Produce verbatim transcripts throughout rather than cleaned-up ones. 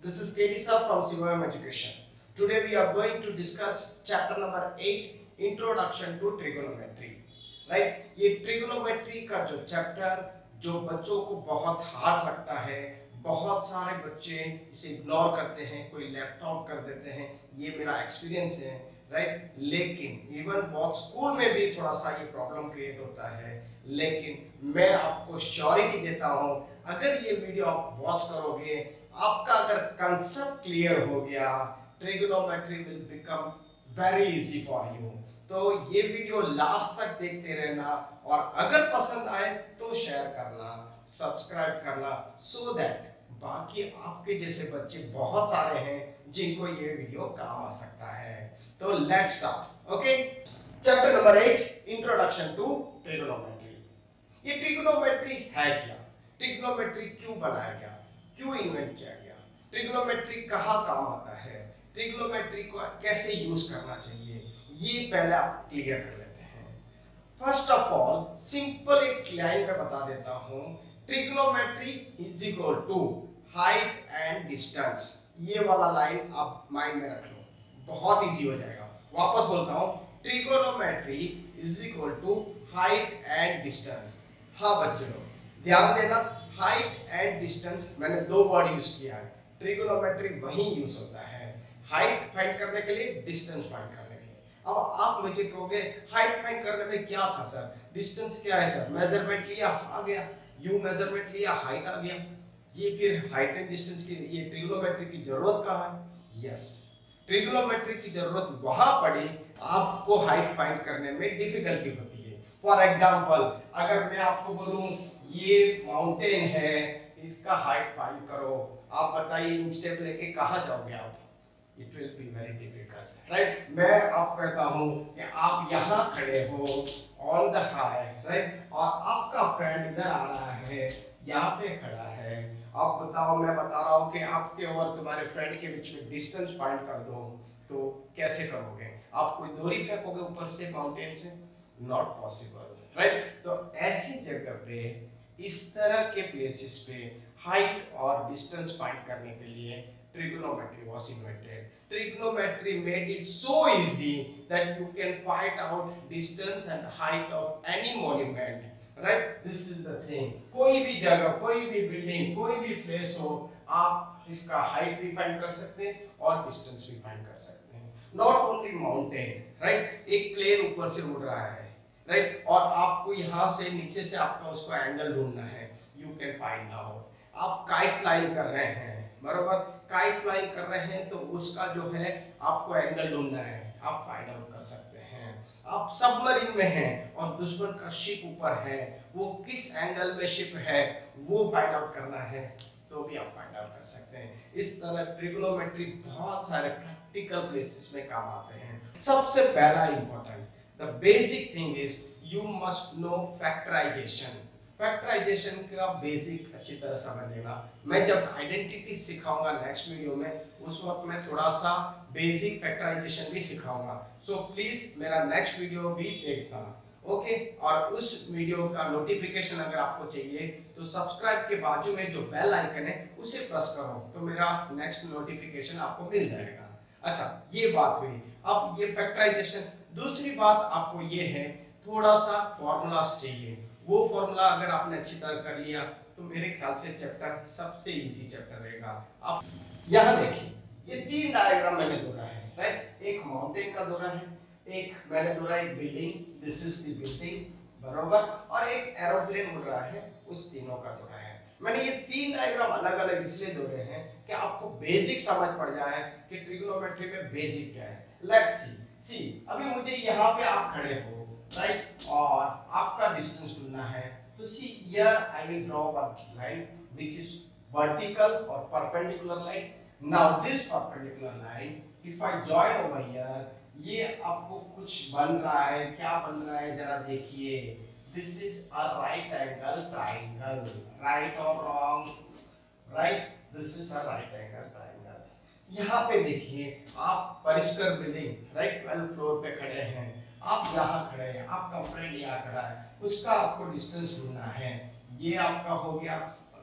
This is K D sir from Sivam Education. Today we are going to discuss chapter number eight, Introduction to Trigonometry. Right? ये trigonometry का जो chapter जो बच्चों को बहुत hard लगता है, बहुत सारे बच्चे इसे इग्नोर करते हैं, कोई लेफ्ट आउट कर देते हैं, ये मेरा एक्सपीरियंस है, राइट? लेकिन इवन बहुत स्कूल में भी थोड़ा सा ये प्रॉब्लम क्रिएट होता है, लेकिन मैं आपको श्योरिटी देता हूँ, अगर ये वीडियो आप वॉच करोगे, आपका अगर कंसेप्ट क्लियर हो गया, trigonometry will become very easy for you. तो ये वीडियो लास्ट तक देखते रहना और अगर पसंद आए तो शेयर करना, सब्सक्राइब करना, सो दैट बाकी आपके जैसे बच्चे बहुत सारे हैं जिनको ये वीडियो काम आ सकता है। तो let's start. Okay, chapter number eight, introduction to trigonometry. ये ट्रिगोनोमेट्री है क्या? ट्रिगोनोमेट्री क्यों बनाया गया? क्यों इन्वेंट किया गया? ट्रिगोनोमेट्री कहाँ काम आता है? ट्रिगोनोमेट्री को कैसे यूज करना चाहिए, ये पहले आप क्लियर कर लेते हैं। फर्स्ट ऑफ ऑल सिंपल एक लाइन में बता देता हूं, trigonometry is equal to height and distance. ये वाला लाइन आप माइंड में रख लो, बहुत इजी हो जाएगा। वापस बोलता हूं, trigonometry is equal to height and distance. हाँ बच्चों ध्यान देना, हाइट एंड डिस्टेंस मैंने दो वर्ड यूज किया है, ट्रिगोनोमेट्री वही यूज होता है, हाइट फाइंड करने के लिए, डिस्टेंस फाइंड करने के लिए। अब आप मुझे कहोगे हाइट फाइंड करने में क्या था सर, डिस्टेंस क्या है सर? मेजरमेंट लिया आ गया, यू मेजरमेंट लिया हाइट आ गया। ये फिर हाइट एंड डिस्टेंस की ये ट्रिगोनोमेट्री की जरूरत कहाँ है? यस, ट्रिगोनोमेट्री की जरूरत वहां पड़ी आपको हाइट फाइंड करने में डिफिकल्टी होती है। फॉर एग्जाम्पल अगर मैं आपको बोलूं ये माउंटेन है, इसका हाइट फाइंड करो, आप बताइए इंच टेप लेके कहाँ जाओगे आप? It will be very difficult, right? मैं आप कहता हूँ कि आप यहाँ खड़े हो on the high, right? और आपका फ्रेंड इधर आ रहा है, यहाँ पे खड़ा है। आप बताओ, मैं बता रहा हूँ कि आपके और तुम्हारे फ्रेंड के बीच में डिस्टेंस फाइंड कर दो, तो कैसे करोगे? आप कोई दूरी फेंकोगे ऊपर से माउंटेन से? Not possible, right? तो ऐसी जगह पे, इस तरह के प्लेसेस पे हाइट और डिस्टेंस फाइंड करने के लिए trigonometry was invented. Trigonometry made it so easy that you can find out distance and height of any monument. Right? This is the thing. कोई भी जगह, कोई भी बिल्डिंग, कोई भी प्लेस हो, आप इसका हाइट भी फाइंड कर सकते हैं और डिस्टेंस भी फाइंड कर सकते हैं। Not only mountain, right? एक प्लेन ऊपर से उड़ रहा है, राइट? और आपको यहाँ से नीचे से आपका उसको एंगल ढूंढना है, यू कैन फाइंड आउट। आप काइट फ्लाइंग कर रहे हैं, बरोबर? काइट फ्लाइंग कर रहे हैं तो उसका जो है आपको एंगल ढूंढना है, आप फाइंड आउट कर सकते हैं। आप सबमरीन में हैं और दुश्मन का शिप ऊपर है, वो किस एंगल में शिप है वो फाइंड आउट करना है, तो भी आप फाइंड आउट कर सकते हैं। इस तरह ट्रिगोनोमेट्री बहुत सारे प्रैक्टिकल प्लेसेस में काम आते हैं। सबसे पहला important, the basic thing is you must know factorization. Factorization का बेसिक अच्छी तरह समझ लेना। मैं जब आइडेंटिटी सिखाऊंगा नेक्स्ट वीडियो में, उस वक्त मैं थोड़ा सा बेसिक फैक्टराइजेशन भी सिखाऊंगा। सो प्लीज मेरा नेक्स्ट वीडियो भी देखना, ओके? और उस वीडियो का नोटिफिकेशन अगर आपको चाहिए तो सब्सक्राइब के बाजू में जो बेल आइकन है उसे प्रेस करो, तो मेरा नेक्स्ट नोटिफिकेशन आपको मिल जाएगा। अच्छा, ये बात हुई। अब ये फैक्टराइजेशन, दूसरी बात आपको ये है, थोड़ा सा फॉर्मूलास चाहिए। वो फॉर्मूला अगर आपने अच्छी तरह कर लिया तो मेरे ख्याल से चैप्टर सबसे इजी चैप्टर रहेगा। आप यहाँ देखिए, ये तीन डायग्राम मैंने दौड़ा है, राइट? एक माउंटेन का दौरा है, एक मैंने दौरा एक building, this is the building, बरोबर? और एक एरोप्लेन उड़ रहा है, उस तीनों का दौरा है। मैंने ये तीन डायग्राम अलग अलग इसलिए दौरे हैं कि आपको बेसिक समझ पड़ जाए कि ट्रिगोनोमेट्री में बेसिक क्या है। लेट्स सी सी अभी मुझे यहाँ पे आप खड़े हो, राइट? और आपका डिस्टेंस ढूंढना है, तो see here I will draw one line which is vertical और perpendicular line. Now this perpendicular line if I join over here, ये आपको कुछ बन रहा है, क्या बन रहा है जरा देखिए। This is a right angle triangle, right और wrong? Right, this is a right angle triangle. यहाँ पे देखिए, आप Parishkar building, right, twelfth floor पे खड़े हैं, आप यहाँ खड़े हैं, आपका फ्रेंड यहाँ खड़ा है, उसका आपको डिस्टेंस ढूंढना है। ये आपका हो गया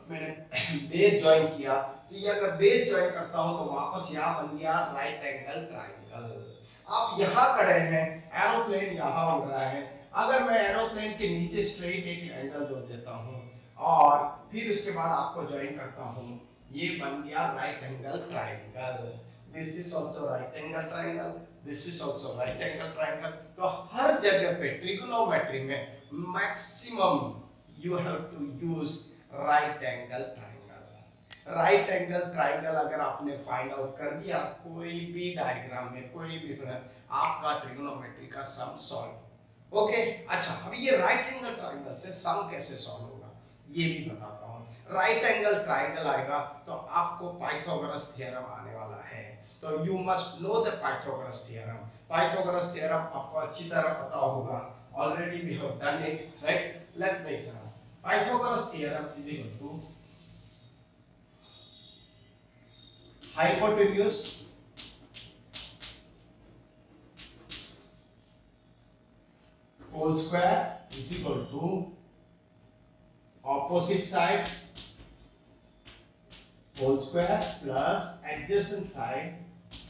मैंने बेस ज्वाइन किया, तो ये अगर बेस ज्वाइन करता हूं तो वापस यहाँ बन गया राइट एंगल ट्राइंगल। आप यहाँ खड़े हैं, एरोप्लेन यहाँ उड़ रहा है, अगर मैं एरोप्लेन के नीचे स्ट्रेट एक एंगल दे देता हूँ और फिर उसके बाद आपको ज्वाइन करता हूँ, ये बन गया right angle triangle. This is also right angle triangle, this is also right angle triangle. तो हर जगह पे ट्रिगोनोमेट्री में maximum you have to use right angle triangle. Right angle triangle अगर आपने फाइंड आउट कर दिया कोई भी डायग्राम में, कोई भी आपका ट्रिगोनोमेट्री का सम सॉल्व। ओके, अच्छा अब ये राइट एंगल ट्राइंगल से सम कैसे सॉल्व होगा ये भी बताता हूँ। राइट एंगल ट्राइंगल आएगा तो आपको पाइथागोरस थ्योरम आने वाला है, तो you must know the Pythagoras theorem. Pythagoras theorem आपको अच्छी तरह पता होगा, already we have done it, right? Let me examine. Pythagoras theorem is equal to hypotenuse whole square is equal to opposite side whole square plus adjacent side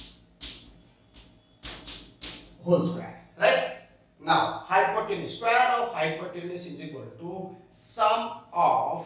whole square, right? Now hypotenuse, square of hypotenuse is equal to sum of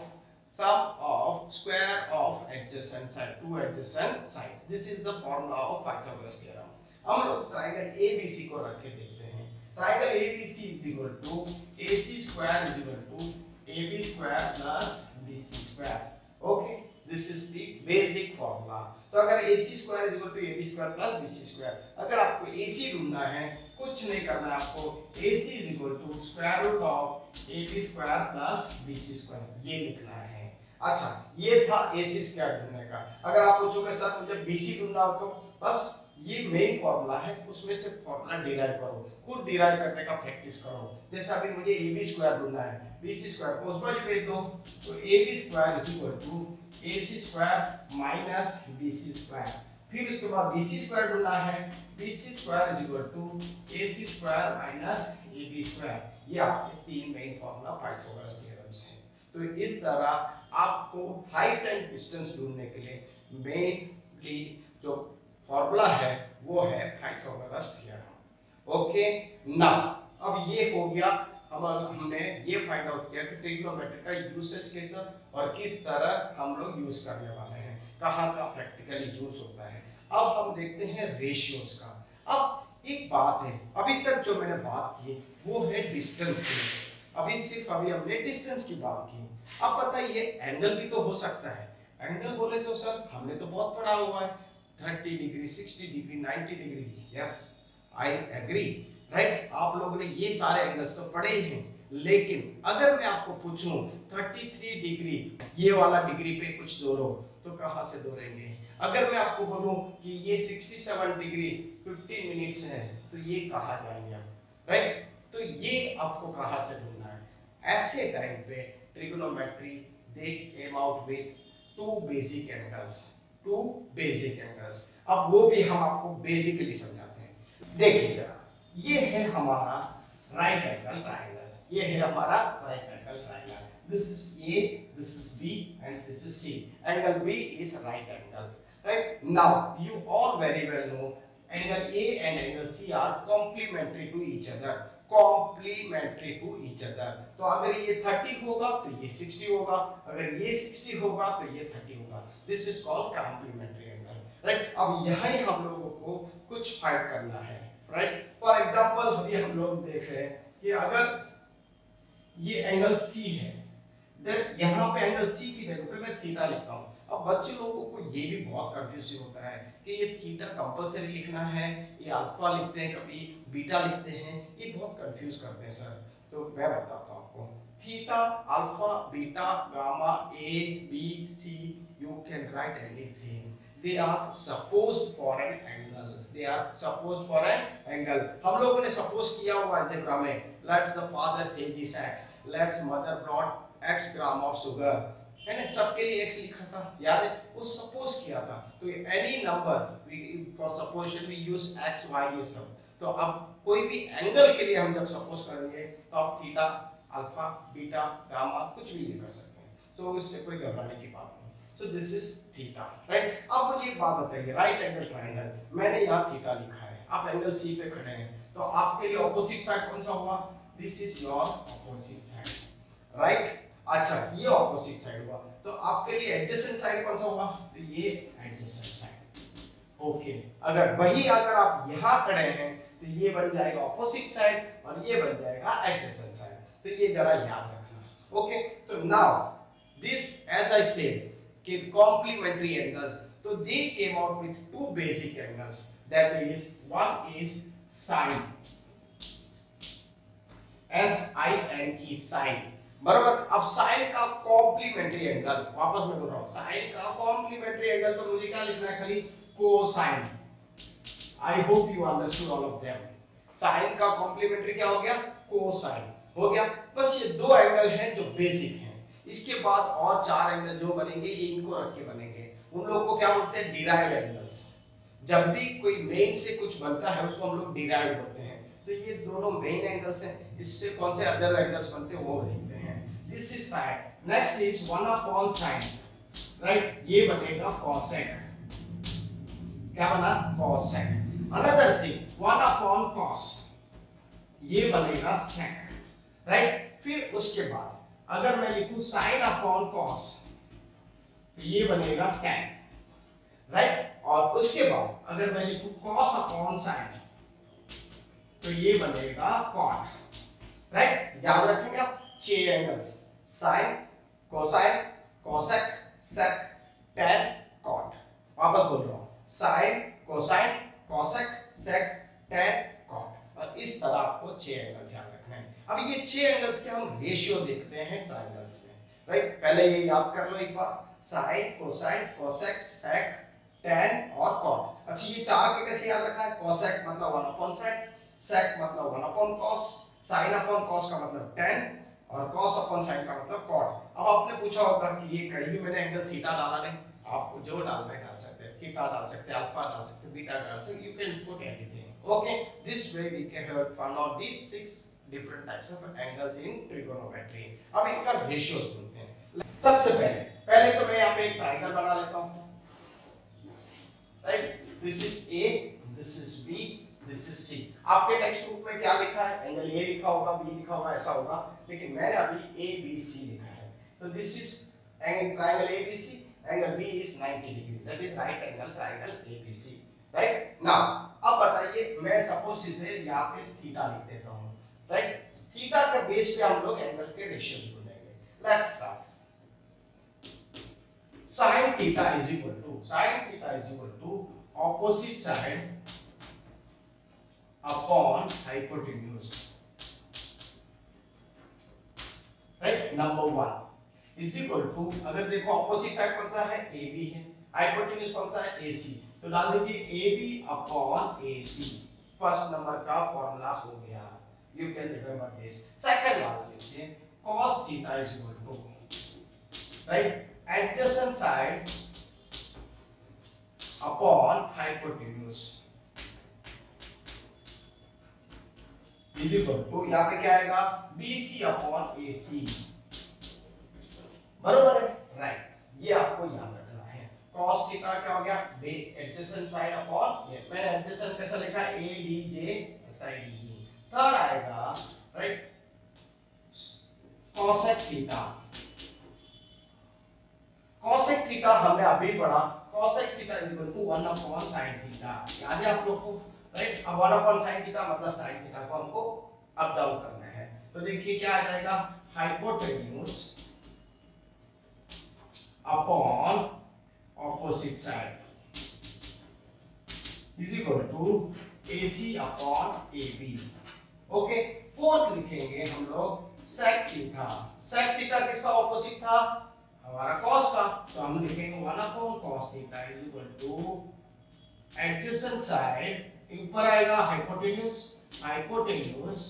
sum of square of adjacent side, two adjacent side. This is the formula of Pythagoras theorem. हम लोग triangle A B C को रख के देखते हैं। Triangle A B C is equal to A C square is equal to A B square plus B C square. Okay, this is the basic formula. तो अगर A C square is equal to A B square plus B C square, अगर आपको A C ढूंढना है कुछ नहीं करना है, आपको A C is equal to square root of A B square plus B C square ये लिखना है। अच्छा, ये था A C square ढूंढने का। अगर आप पूछोगे सर मुझे B C ढूंढना हो, तो बस ये मेन फॉर्मूला है, उसमें से फॉर्मूला डिराइव करो, खुद डिराइव करने का प्रैक्टिस करो। जैसे अभी मुझे A B स्क्वायर ढूंढना है, B C स्क्वायर को उस पर भेज दो, तो A B square is equal to A C square minus B C square. फिर उसके बाद B C स्क्वायर ढूंढना है, B C square is equal to A C square minus A B square. ये आपके तीन मेन फॉर्मूला पाइथागोरस थ्योरम से। तो इस तरह आपको हाइट एंड डिस्टेंस ढूंढने के लिए मेनली जो फॉर्मूला है वो है पाइथागोरस थ्योरम। ओके, नाउ अब ये हो गया, हम हमने ये फाइंड आउट किया कि ट्रिग्नोमेट्री का यूसेज कैसा और किस तरह हम लोग यूज करने वाले हैं, कहाँ का प्रैक्टिकली यूज होता है। अब हम देखते हैं रेशियोज का। अब एक बात है, अभी तक जो मैंने बात की वो है डिस्टेंस की, अभी सिर्फ अभी हमने डिस्टेंस की बात की। अब बताइए एंगल भी तो हो सकता है। एंगल बोले तो सर हमने तो बहुत पढ़ा हुआ है, thirty degree, sixty degree, ninety degree. Yes, I agree, right. आप लोगों ने ये सारे एंगल्स तो पढ़े ही हैं, लेकिन अगर मैं आपको पूछूं तैंतीस डिग्री ये वाला डिग्री पे कुछ दोरो तो कहां से दोरेंगे? अगर मैं आपको बोलूं कि ये सड़सठ डिग्री पंद्रह मिनट्स है तो ये कहां जाएंगे आप, राइट? तो ये आपको कहां से ढूंढना है। ऐसे टाइम पे trigonometry they came out with two basic angles, two basic angles. अब वो भी हम आपको बेसिकली समझाते हैं। देखिए जरा, ये है हमारा राइट एंगल ट्रायंगल, ये है हमारा right angle triangle. This is A, this is B, and this is C. Angle B is right angle. Right? Now you all very well know angle A and angle C are complementary to each other. Complementary to each other. तो अगर ये तीस होगा तो ये साठ होगा, अगर ये साठ होगा तो ये तीस होगा। This is called complementary angle. Right? अब यहाँ ही हम लोगों को कुछ फाइंड करना है। Right? For example अभी हम लोग देख रहे हैं कि अगर ये एंगल C है, देन यहाँ पे एंगल C की जगह पे मैं थीटा लिखता हूँ। अब बच्चे लोगों को ये भी बहुत कंफ्यूजिंग होता है कि ये थीटा कंपलसरी लिखना है, ये अल्फा लिखते हैं, कभी बीटा लिखते हैं, ये बहुत कंफ्यूज करते हैं सर। तो मैं बताता हूँ आपको, theta, alpha, beta, gamma, A, B, C, you can write anything. They are supposed for an angle. They are supposed for an angle. हम लोगों ने suppose किया हुआ अलजेब्रा में, let's the father says is x, let's mother brought x gram of sugar, है ना? सबके लिए x लिखा था, याद है? वो suppose किया था। तो any number we for supposition we use x, y ये सब। तो अब कोई भी एंगल के लिए हम जब suppose करेंगे तो आप थीटा, अल्फा, बीटा, गामा कुछ भी कर सकते हैं। तो उससे कोई घबराने की बात नहीं। So this is theta, right. अब मुझे एक बात बताइए, राइट एंगल ट्रायंगल, मैंने यहाँ थीटा लिखा है, आप एंगल सी पे खड़े हैं, तो आपके लिए ऑपोजिट साइड कौन सा हुआ? This is your opposite side, right. अच्छा, ये ऑपोजिट साइड हुआ, तो आपके लिए एडजेसेंट साइड कौन सा हुआ? तो ये एडजेसेंट साइड। ओके, अगर वही अगर आप यहाँ खड़े हैं तो ये बन जाएगा ऑपोजिट साइड और ये बन जाएगा एडजेसेंट साइड, तो ये जरा याद रखना। ओके, तो now this as I said कि complementary angles, so they came out with two basic angles, that is one is sine, S I N E sine, बराबर। अब साइन का कॉम्प्लीमेंट्री एंगल, वापस मैं बोल रहा हूं, साइन का कॉम्प्लीमेंट्री एंगल तो मुझे क्या लिखना है? खाली cosine. I hope you understood all of them. Sine का कॉम्प्लीमेंट्री क्या हो गया? कोसाइन हो गया। बस ये दो एंगल हैं जो बेसिक हैं, इसके बाद और चार एंगल जो बनेंगे ये इनको रख के बनेंगे, उन लोगों को क्या बोलते हैं? Derived angles. जब भी कोई मेन से कुछ बनता है उसको हम लोग डिराइव्ड बोलते हैं, तो ये दोनों मेन एंगल्स हैं, इससे कौन से अदर एंगल्स बनते हैं वो देखते हैं। This is sine, next is one upon sine, right, ये बनेगा कॉसेक। क्या बना? Cosec. Another thing one upon cos, ये बनेगा सेक, राइट। फिर उसके बाद अगर मैं लिखूं साइन अपॉन कॉस तो ये बनेगा टैन, राइट। और उसके बाद अगर मैं लिखूं कॉस अपॉन साइन तो ये बनेगा कॉट, राइट। याद रखेंगे आप छह angles, sine, cosine, cosec, sec, tan, cot. वापस बोल रहा हूं, sine, cosine, cosec, sec, tan, cot. और इस तरह आपको छह एंगल्स याद रखना है। अब ये छह एंगल्स के हम रेशियो देखते हैं ट्रायंगल्स में, राइट। पहले ये याद कर लो एक बार, sine, cosine, cosec, sec, tan और कॉट। अच्छा, ये चार के कैसे याद रखना है? कोसेक मतलब वन अपॉन सेक, सेक मतलब one upon cos, sine upon cos का मतलब टैन और कॉस अपॉन साइन का मतलब कॉट। अब आपने पूछा होगा कि ये कहीं भी मैंने एंगल थीटा डाला नहीं, आपको जो डालना है डाल सकते हैं, थीटा डाल सकते हैं, अल्फा डाल सकते हैं, बीटा डाल सकते हैं, you can put anything. Okay, this way we can have fun of these six different types of angles in trigonometry. अब इनका ratios बोलते हैं। सबसे पहले पहले तो मैं यहाँ पे एक ट्रायंगल बना लेता हूँ, right? This is A, this is B, this is C. आपके टेक्स्ट बुक में क्या लिखा है? एंगल A लिखा होगा, B लिखा होगा, ऐसा होगा, लेकिन मैंने अभी A B C लिखा है। तो this is angle triangle A B C. Angle B is ninety degree, that is right angle triangle A B C, right? Now, अब बताइए, मैं सपोज इसे यहाँ पे थीटा लिख देता हूँ, right? थीटा के बेस पे हम लोग एंगल के रेशियोज ढूंढेंगे। Let's start. Sin theta is equal to sin theta is equal to opposite side upon hypotenuse, right? Number one is equal to, अगर देखो ऑपोजिट साइड कौन सा है? A B है, हाइपोटेन्यूज कौन सा है? A C, तो डाल दीजिए A B upon A C। First number का फॉर्मूला हो गया, you can remember this. Second वाला लिखिए, cos theta is equal to, right, adjacent side upon hypotenuse is equal to, यहाँ पे क्या आएगा? B C upon A C, बरोबर है, राइट। ये आपको याद रखना है। cos थीटा क्या हो गया? एडजेसेंट साइड अपॉन, ये मैंने एडजेसेंट कैसा लिखा है? A D J side E। Third आएगा, right, cosec theta. cosec theta हमने अभी पढ़ा, cosec theta is equal to one upon sin theta. याद है आप लोग को, राइट। अब वन अपॉन sin थीटा मतलब sin थीटा को हमको अप डाउन करना है, तो देखिए क्या आ जाएगा? Hypotenuse upon opposite side is equal to A C upon A B. Okay, fourth लिखेंगे हम लोग sec थीटा। sec थीटा किसका ऑपोजिट था? हमारा cos का, तो हम लिखेंगे one upon cos theta is equal to adjacent side, ऊपर आएगा hypotenuse, hypotenuse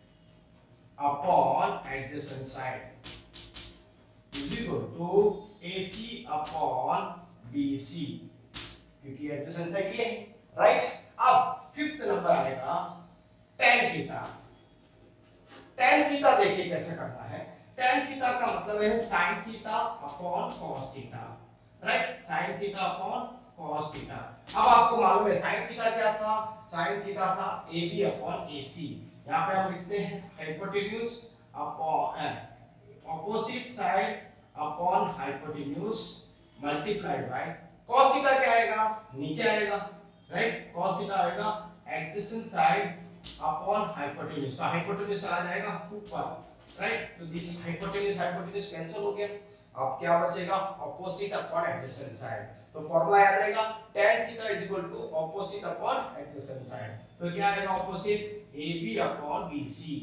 upon adjacent side is equal to A C upon B C, क्योंकि एडजेसेंट साइड ये है, राइट। अब फिफ्थ नंबर आएगा tan थीटा। tan थीटा देखिए कैसे करना है। tan थीटा का मतलब है sin theta upon cos theta, right, sin theta upon cos theta. अब आपको मालूम है sin थीटा क्या था, sin थीटा था A B upon A C। यहाँ पे हम लिखते हैं hypotenuse upon opposite side upon hypotenuse multiplied by cos theta क्या आएगा, नीचे आएगा, राइट, cos थीटा आएगा एडजेसेंट साइड अपॉन हाइपोटेन्यूज, तो हाइपोटेन्यूज चला जाएगा ऊपर, राइट, तो दिस हाइपोटेन्यूज हाइपोटेन्यूज कैंसिल हो गया। अब क्या बचेगा, ऑपोजिट अपॉन एडजेसेंट साइड, तो फॉर्मूला याद रहेगा tan theta is equal to opposite upon adjacent side, तो क्या आएगा opposite A B upon B C,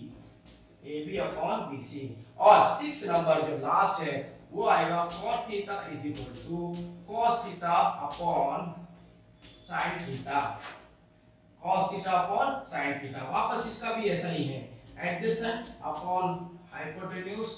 A B upon B C, और सिक्स नंबर जो लास्ट है वो आएगा cos theta is equal to cos theta upon sin theta, cos theta upon sin theta. वापस इसका भी ऐसा ही है, adjacent upon hypotenuse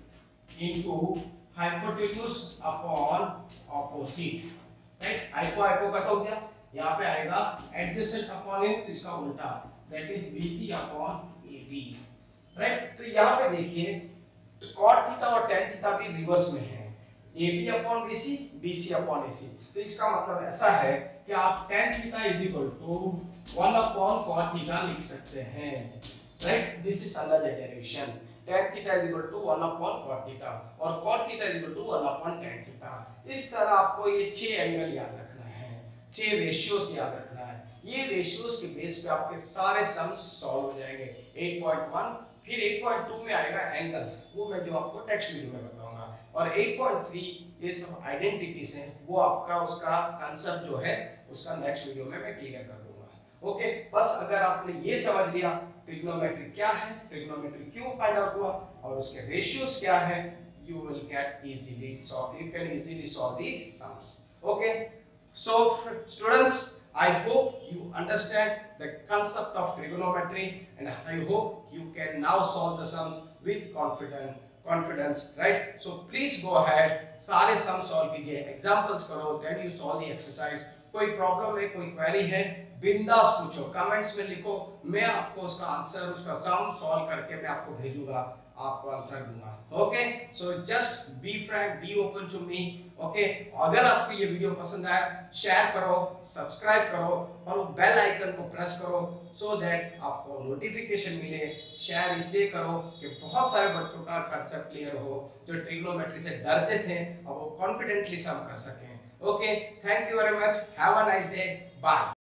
into hypotenuse upon opposite, right, hypo hypo cut हो गया, यहाँ पे आएगा एडजेसेंट अपॉन इन, तो इसका उल्टा that is BC upon AB, right. तो यहाँ पे देखिए तो cot थीटा और tan थीटा भी रिवर्स में है, ab upon bc, bc upon ac, तो इसका मतलब ऐसा है कि आप tan theta is equal to one upon cot theta लिख सकते हैं, right, this is under the derivation tan theta is equal to one upon cot theta और cot theta is equal to one upon tan theta. इस तरह आपको ये छह angle याद रखना है, छह रेशियोज याद रखना है, ये रेशियोज के बेस पे आपके सारे सम्स सॉल्व हो जाएंगे। एट पॉइंट वन, फिर एट पॉइंट टू में आएगा एंगल्स, वो मैं जो आपको टेक्स्ट वीडियो में बताऊंगा, और एट पॉइंट थ्री ये सब आइडेंटिटीज हैं, वो आपका उसका कांसेप्ट जो है उसका नेक्स्ट वीडियो में मैं क्लियर कर दूंगा। ओके, बस अगर आपने ये समझ लिया ट्रिग्नोमेट्री क्या है, ट्रिग्नोमेट्री क्यों फाइंड आउट हुआ और उसके रेशियोज क्या है, you will get easily solve, you can easily solve the sums. Okay, so students, I hope you understand the concept of trigonometry and I hope you can now solve the sums with confidence confidence, right? So please go ahead, सारे sum solve कीजिए, examples करो, then you solve the exercise। कोई problem है, कोई query है, बिंदास पूछो, comments में लिखो, मैं आपको उसका आंसर, उसका सम सॉल्व करके मैं आपको भेजूंगा, आपको आंसर दूंगा। Okay, so just be frank, be open to me. Okay, अगर आपको ये वीडियो पसंद आया शेयर करो, सब्सक्राइब करो और बेल आइकन को प्रेस करो सो दैट आपको नोटिफिकेशन मिले। शेयर इसलिए करो कि बहुत सारे बच्चों का कांसेप्ट क्लियर हो जो ट्रिग्नोमेट्री से डरते थे, अब वो कॉन्फिडेंटली सम कर सकें। Okay, thank you very much, have a nice day, bye.